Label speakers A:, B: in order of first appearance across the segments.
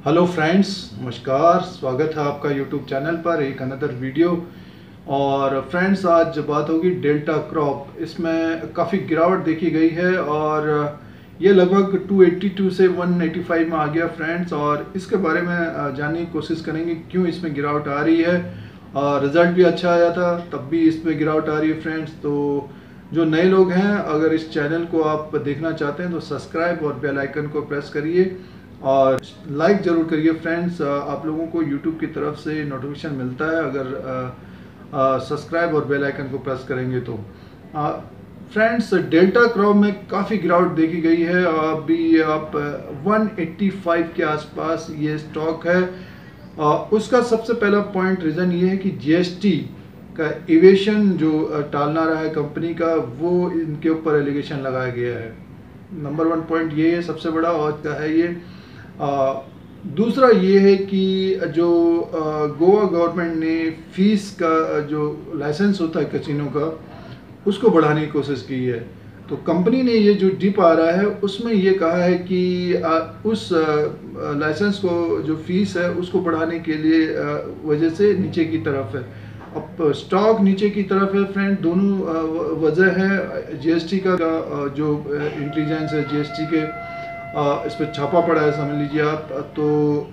A: Hello friends, नमस्कार। स्वागत है आपका यूट्यूब चैनल पर एक अनदर वीडियो। और फ्रेंड्स, आज बात होगी डेल्टा क्रॉप। इसमें काफ़ी गिरावट देखी गई है और ये लगभग 282 से 185 में आ गया फ्रेंड्स। और इसके बारे में जानने की कोशिश करेंगे क्यों इसमें गिरावट आ रही है। रिजल्ट भी अच्छा आया था, तब भी इसमें गिरावट आ रही है फ्रेंड्स। तो जो नए लोग हैं, अगर इस चैनल को आप देखना चाहते हैं तो सब्सक्राइब और बेल आइकन को प्रेस करिए और लाइक ज़रूर करिए फ्रेंड्स। आप लोगों को यूट्यूब की तरफ से नोटिफिकेशन मिलता है अगर सब्सक्राइब और बेल आइकन को प्रेस करेंगे तो। फ्रेंड्स, डेल्टा क्रॉप में काफ़ी गिरावट देखी गई है। अभी आप 185 के आसपास ये स्टॉक है। उसका सबसे पहला पॉइंट रीज़न ये है कि जीएसटी का इवेशन जो टालना रहा है कंपनी का, वो इनके ऊपर एलिगेशन लगाया गया है। नंबर 1 पॉइंट ये है सबसे बड़ा और क्या है ये। दूसरा ये है कि जो गोवा गवर्नमेंट ने फीस का जो लाइसेंस होता है कैसीनो का, उसको बढ़ाने की कोशिश की है। तो कंपनी ने ये जो डिप आ रहा है उसमें ये कहा है कि उस लाइसेंस को जो फीस है उसको बढ़ाने के लिए वजह से नीचे की तरफ है। अब स्टॉक नीचे की तरफ है फ्रेंड। दोनों वजह है जीएसटी का जो इंटेलिजेंस है जीएसटी के, इस पर छापा पड़ा है समझ लीजिए आप। तो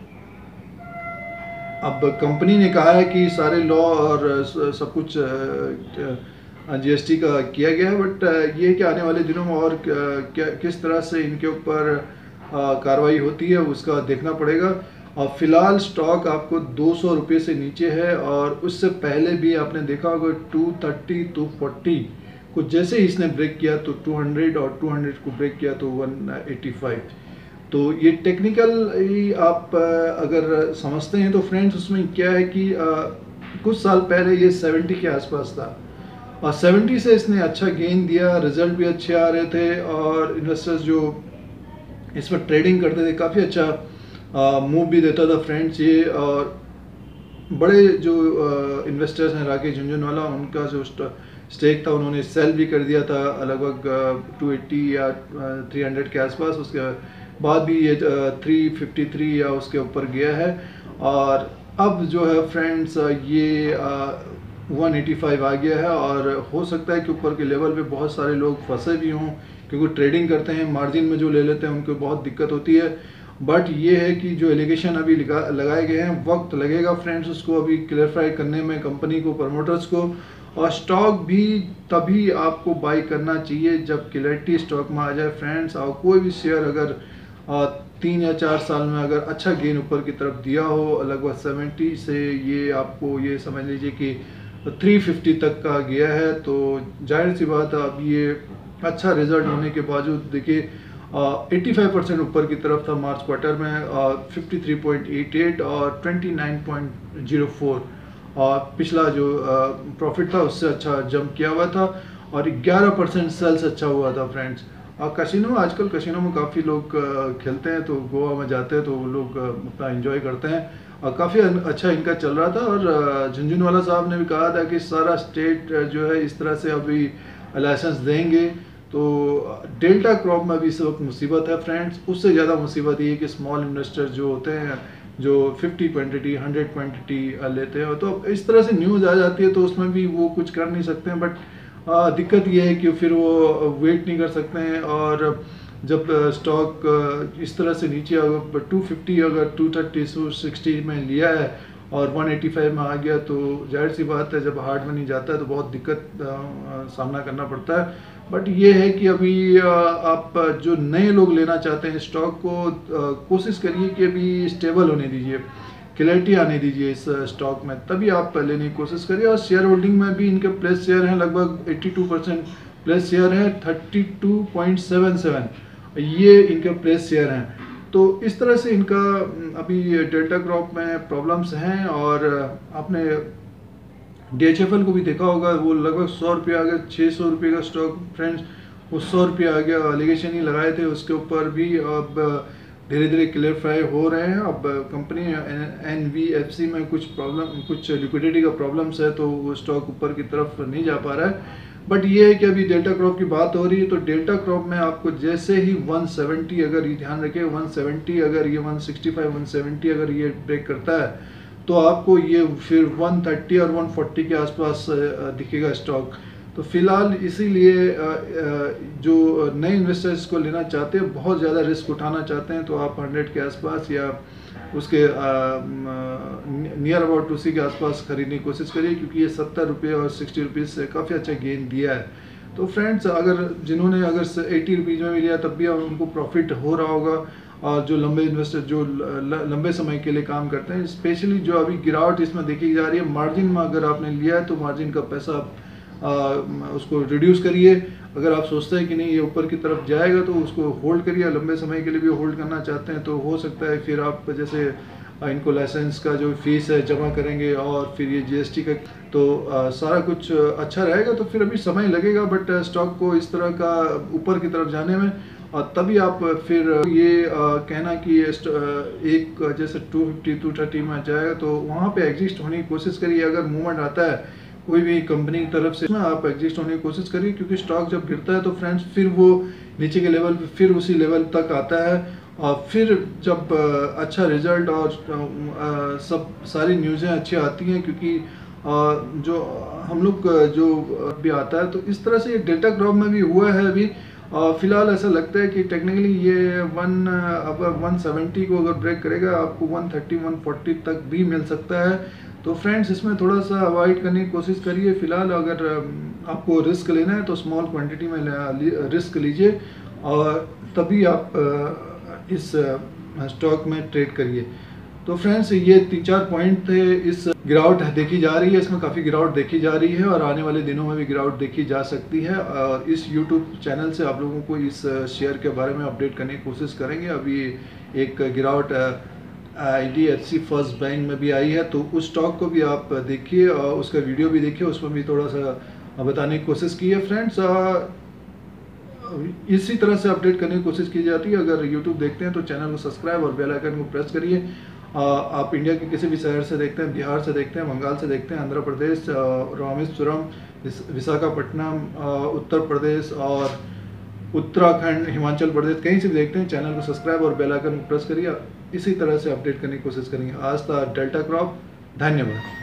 A: अब कंपनी ने कहा है कि सारे लॉ और सब कुछ जीएसटी का किया गया है, बट ये कि आने वाले दिनों में और क्या किस तरह से इनके ऊपर कार्रवाई होती है उसका देखना पड़ेगा। और फिलहाल स्टॉक आपको 200 रुपये से नीचे है और उससे पहले भी आपने देखा होगा 230 240 को जैसे ही इसने ब्रेक किया तो 200 और 200 को ब्रेक किया तो 185। तो ये टेक्निकल आप अगर समझते हैं तो फ्रेंड्स, उसमें क्या है कि कुछ साल पहले ये 70 के आसपास था और 70 से इसने अच्छा गेन दिया, रिजल्ट भी अच्छे आ रहे थे और इन्वेस्टर्स जो इसमें ट्रेडिंग करते थे काफ़ी अच्छा मूव भी देता था फ्रेंड्स ये। और बड़े जो इन्वेस्टर्स हैं, राकेश झुंझुनवाला, उनका जो स्टेक था उन्होंने सेल भी कर दिया था लगभग 280 या 300 के आसपास। उसके बाद भी ये 353 या उसके ऊपर गया है और अब जो है फ्रेंड्स ये 185 आ गया है। और हो सकता है कि ऊपर के लेवल पे बहुत सारे लोग फंसे भी हों, क्योंकि ट्रेडिंग करते हैं मार्जिन में जो ले लेते हैं उनको बहुत दिक्कत होती है। बट ये है कि जो एलिगेशन अभी लगाए गए हैं, वक्त लगेगा फ्रेंड्स उसको अभी क्लियरफाई करने में कंपनी को, प्रमोटर्स को। और स्टॉक भी तभी आपको बाई करना चाहिए जब क्लैरिटी स्टॉक में आ जाए फ्रेंड्स। और कोई भी शेयर अगर 3 या 4 साल में अगर अच्छा गेन ऊपर की तरफ दिया हो, लगभग 70 से ये आपको ये समझ लीजिए कि 350 तक का गया है, तो जाहिर सी बात है अब ये अच्छा रिजल्ट होने के बावजूद देखिए 85% ऊपर की तरफ था मार्च क्वार्टर में, 53.88 और 29.04। और पिछला जो प्रॉफिट था उससे अच्छा जंप किया हुआ था और 11% सेल्स अच्छा हुआ था फ्रेंड्स। और कैसीनो में आजकल कैसीनो में काफ़ी लोग खेलते हैं, तो गोवा में जाते हैं तो वो लोग अपना एंजॉय करते हैं और काफ़ी अच्छा इनका चल रहा था। और झुंझुनवाला साहब ने भी कहा था कि सारा स्टेट जो है इस तरह से अभी लाइसेंस देंगे। तो डेल्टा क्रॉप में भी इस वक्त मुसीबत है फ्रेंड्स। उससे ज़्यादा मुसीबत ये है कि स्मॉल इन्वेस्टर जो होते हैं, जो 50 क्वांटिटी 100 क्वांटिटी लेते हैं, तो इस तरह से न्यूज़ आ जाती है तो उसमें भी वो कुछ कर नहीं सकते हैं। बट दिक्कत ये है कि फिर वो वेट नहीं कर सकते हैं। और जब स्टॉक इस तरह से नीचे अगर 250 अगर 230 260 में लिया है और 185 में आ गया, तो जाहिर सी बात है जब हार्ड मनी जाता है तो बहुत दिक्कत सामना करना पड़ता है। बट ये है कि अभी आप जो नए लोग लेना चाहते हैं स्टॉक को, कोशिश करिए कि अभी स्टेबल होने दीजिए, क्लैरिटी आने दीजिए इस स्टॉक में, तभी आप लेने की कोशिश करिए। और शेयर होल्डिंग में भी इनके प्लेस शेयर हैं, लगभग 82% प्लेस शेयर है, 32.77 ये इनके प्लेस शेयर हैं। तो इस तरह से इनका अभी डेल्टा क्रॉप में प्रॉब्लम्स हैं। और आपने DHFL को भी देखा होगा, वो लगभग 100 रुपये आ गया, 600 रुपये का स्टॉक फ्रेंड्स, वो 100 रुपये आ गया। एलिगेशन ही लगाए थे उसके ऊपर भी, अब धीरे धीरे क्लियरफाई हो रहे हैं। अब कंपनी NVFC में कुछ प्रॉब्लम, कुछ लिक्विडिटी का प्रॉब्लम्स है, तो वो स्टॉक ऊपर की तरफ नहीं जा पा रहा है। बट ये है कि अभी डेल्टा क्रॉप की बात हो रही है, तो डेल्टा क्रॉप में आपको जैसे ही 170, अगर ये ध्यान रखें 170, अगर ये 165 170 अगर ये ब्रेक करता है तो आपको ये फिर 130 और 140 के आसपास दिखेगा स्टॉक। तो फिलहाल इसीलिए जो नए इन्वेस्टर्स को लेना चाहते हैं, बहुत ज़्यादा रिस्क उठाना चाहते हैं, तो आप 100 के आसपास या उसके नियर अबाउट उसी के आसपास खरीदने की कोशिश करिए, क्योंकि ये 70 रुपये और 60 रुपीज़ से काफ़ी अच्छा गेन दिया है। तो फ्रेंड्स, अगर जिन्होंने अगर 80 रुपीज़ में भी लिया तब भी उनको प्रॉफिट हो रहा होगा, और जो लंबे इन्वेस्टर जो लंबे समय के लिए काम करते हैं, स्पेशली जो अभी गिरावट इसमें देखी जा रही है, मार्जिन में अगर आपने लिया है तो मार्जिन का पैसा उसको रिड्यूस करिए। अगर आप सोचते हैं कि नहीं ये ऊपर की तरफ जाएगा तो उसको होल्ड करिए, लंबे समय के लिए भी होल्ड करना चाहते हैं तो हो सकता है फिर आप जैसे इनको लाइसेंस का जो फीस है जमा करेंगे और फिर ये जीएसटी का, तो सारा कुछ अच्छा रहेगा। तो फिर अभी समय लगेगा, बट स्टॉक को इस तरह का ऊपर की तरफ जाने में, और तभी आप फिर ये कहना कि एक जैसे 250 230 में जाएगा तो वहाँ पे एग्जिस्ट होने की कोशिश करिए। अगर मूवमेंट आता है कोई भी कंपनी की तरफ से, आप एग्जिस्ट होने की कोशिश करिए, क्योंकि स्टॉक जब गिरता है तो फ्रेंड्स फिर वो नीचे के लेवल पे फिर उसी लेवल तक आता है, और फिर जब अच्छा रिजल्ट और सब सारी न्यूज़ें अच्छी आती हैं, क्योंकि जो हम लोग जो भी आता है, तो इस तरह से ये डेल्टा क्रॉप में भी हुआ है अभी। फिलहाल ऐसा लगता है कि टेक्निकली ये अगर 170 को अगर ब्रेक करेगा आपको 130 140 तक भी मिल सकता है। तो फ्रेंड्स, इसमें थोड़ा सा अवॉइड करने की कोशिश करिए। फिलहाल अगर आपको रिस्क लेना है तो स्मॉल क्वांटिटी में रिस्क लीजिए, और तभी आप इस स्टॉक में ट्रेड करिए। तो फ्रेंड्स, ये 3-4 पॉइंट थे। इस गिरावट देखी जा रही है, इसमें काफ़ी गिरावट देखी जा रही है, और आने वाले दिनों में भी गिरावट देखी जा सकती है, और इस यूट्यूब चैनल से आप लोगों को इस शेयर के बारे में अपडेट करने की कोशिश करेंगे। अभी एक गिरावट IDFC फर्स्ट बैंक में भी आई है, तो उस स्टॉक को भी आप देखिए और उसका वीडियो भी देखिए, उसमें भी थोड़ा सा बताने की कोशिश की है। फ्रेंड्स, इसी तरह से अपडेट करने की कोशिश की जाती है। अगर YouTube देखते हैं तो चैनल को सब्सक्राइब और बेल आइकन को प्रेस करिए। आप इंडिया के किसी भी शहर से देखते हैं, बिहार से देखते हैं, बंगाल से देखते हैं, आंध्र प्रदेश, रामेश्वरम, विशाखापट्टनम, उत्तर प्रदेश और उत्तराखंड, हिमाचल प्रदेश, कहीं से भी देखते हैं, चैनल को सब्सक्राइब और बेल आइकन को प्रेस करिए। इसी तरह से अपडेट करने की कोशिश करेंगे। आज था डेल्टा क्रॉप। धन्यवाद।